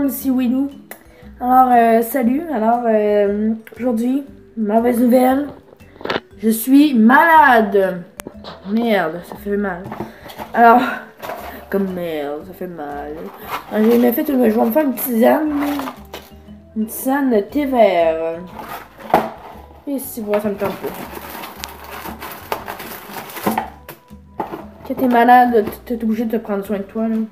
monde, ici Winou. Alors, salut. Alors, aujourd'hui, mauvaise nouvelle. Je suis malade. Merde, ça fait mal. Alors, comme merde, ça fait mal. Alors, je vais me faire une tisane. Une tisane de thé vert. Et si vous voyez, ça me tente pas. Quand t'es malade, t'es obligé de te prendre soin de toi, là.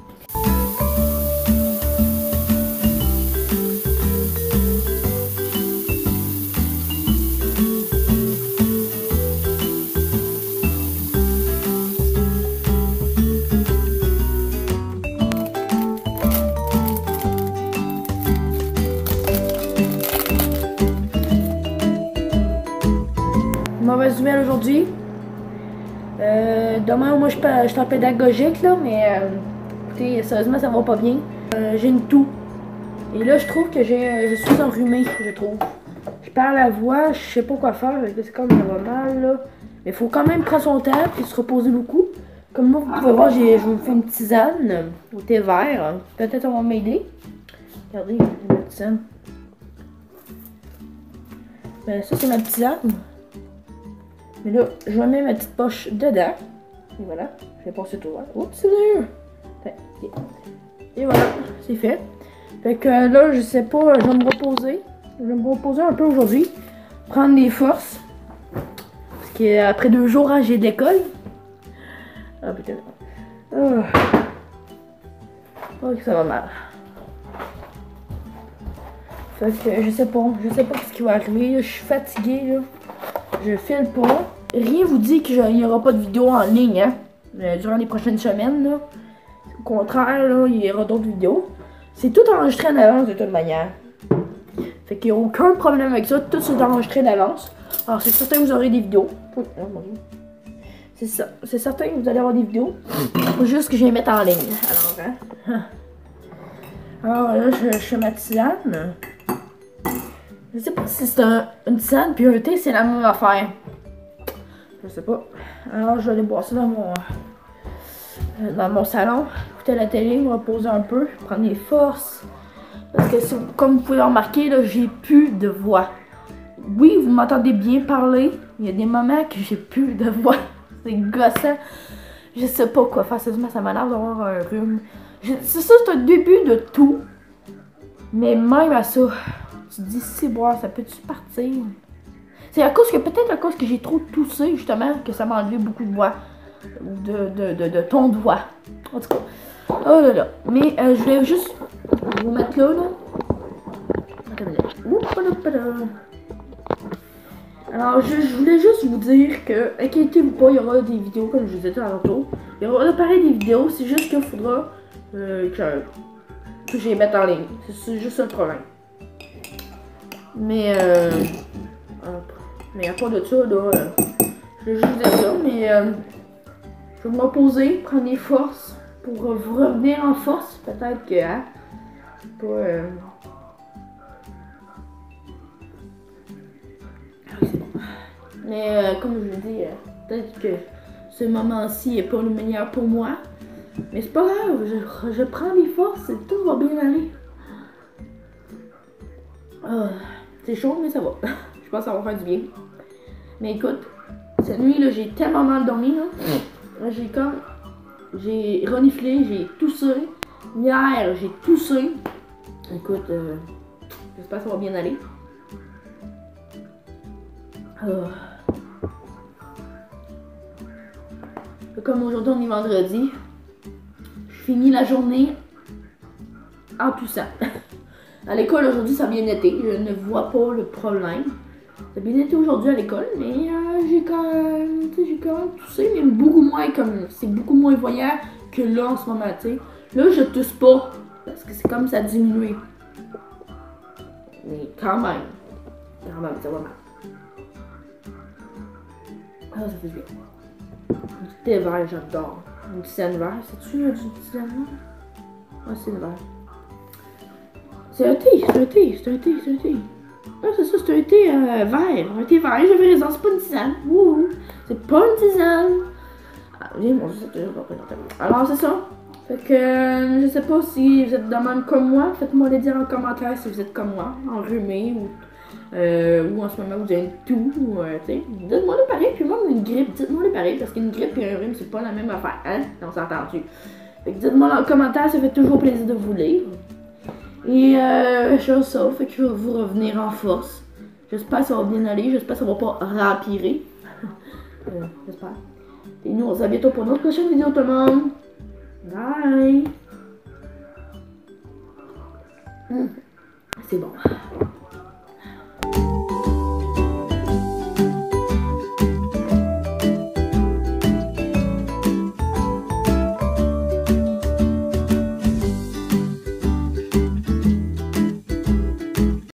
Mauvaise nouvelle aujourd'hui. Demain, moi, je suis en pédagogique, là, mais écoutez, sérieusement, ça va pas bien. J'ai une toux. Et là, je trouve que je suis enrhumée, je trouve. Je perds la voix, je sais pas quoi faire, c'est comme ça va mal, là. Mais il faut quand même prendre son temps et se reposer beaucoup. Comme moi, vous pouvez voir, je vous fais une tisane au thé vert. Peut-être ça va m'aider. Regardez, j'ai ma tisane. Ben, ça, c'est ma tisane. Mais là, je vais mettre ma petite poche dedans. Et voilà, je vais passer tout droit. Oups, c'est dur! Et voilà, c'est fait. Fait que là, je sais pas, je vais me reposer. Je vais me reposer un peu aujourd'hui. Prendre des forces. Parce qu'après 2 jours, hein, j'ai de l'école. Ah putain. Oh, ça va mal. Fait que je sais pas ce qui va arriver. Je suis fatiguée, là. Je file pas. Rien vous dit qu'il n'y aura pas de vidéo en ligne, hein, durant les prochaines semaines, là. Au contraire, là, il y aura d'autres vidéos. C'est tout enregistré en avance de toute manière. Fait qu'il n'y a aucun problème avec ça. Tout est enregistré d'avance. Alors, c'est certain que vous aurez des vidéos. C'est ça. C'est certain que vous allez avoir des vidéos. Faut juste que je les mette en ligne. Alors, hein. Alors là, je fais ma tisane. Je sais pas si c'est une tisane puis un thé, c'est la même affaire. Je sais pas. Alors, je vais aller boire ça dans mon salon. Écouter la télé, me reposer un peu, prendre des forces. Parce que, comme vous pouvez le remarquer, là, j'ai plus de voix. Oui, vous m'entendez bien parler. Il y a des moments que j'ai plus de voix. C'est gossant. Je sais pas quoi faire. Ça m'énerve d'avoir un rhume. C'est ça, c'est un début de tout. Mais même à ça, tu te dis, c'est boire, ça peut-tu partir? C'est peut-être à cause que j'ai trop toussé, justement, que ça m'a enlevé beaucoup de voix. De ton de voix. En tout cas. Oh là là. Mais je voulais juste vous mettre là, Alors, je voulais juste vous dire que, inquiétez-vous pas, il y aura des vidéos, comme je vous ai dit tantôt. Il y aura pareil des vidéos, c'est juste qu'il faudra que je les mette en ligne. C'est juste un problème. Mais à part de ça, là, je vais juste dire ça, mais je vais me reposer, prendre des forces pour vous revenir en force. Peut-être que, hein, c'est bon. Mais comme je vous dis, peut-être que ce moment-ci n'est pas le meilleur pour moi. Mais c'est pas grave, je prends des forces et tout va bien aller. C'est chaud, mais ça va. Je pense que ça va faire du bien. Mais écoute, cette nuit, là, j'ai tellement mal dormi, là. J'ai reniflé, j'ai toussé. Hier, j'ai toussé. Écoute, j'espère que ça va bien aller. Comme aujourd'hui, on est vendredi. Je finis la journée en toussant. À l'école aujourd'hui, ça a bien été. Je ne vois pas le problème. Ça a bien été aujourd'hui à l'école, mais j'ai quand même toussé, mais beaucoup moins comme c'est beaucoup moins voyant que là en ce moment, tu sais. Là, je tousse pas parce que c'est comme ça a diminué. Mais quand même, ça va mal. Ah, ça fait bien. Du thé vert, j'adore. Une tisane vert, c'est-tu du tisane vert? Ah, c'est le vert. C'est un thé. Ah, c'est ça, c'est un thé vert. Un thé vert, j'avais raison, c'est pas une tisane. Wouhou! C'est pas une tisane. Ah, oui, mon Dieu, c'est toujours pas. Alors, c'est ça. Fait que je sais pas si vous êtes de même comme moi. Faites-moi le dire en commentaire si vous êtes comme moi, enrhumé ou en ce moment vous avez tout. Dites-moi le pareil, puis même une grippe, dites-moi le pareil, parce qu'une grippe et un rhume, c'est pas la même affaire, hein? On s'est entendu. Fait que dites-moi en commentaire, ça fait toujours plaisir de vous lire. Et je fais ça, fait que je vais vous revenir en force. J'espère que ça va bien aller, j'espère que ça va pas rempirer. J'espère. Et nous, on se dit à bientôt pour notre prochaine vidéo, tout le monde. Bye! C'est bon.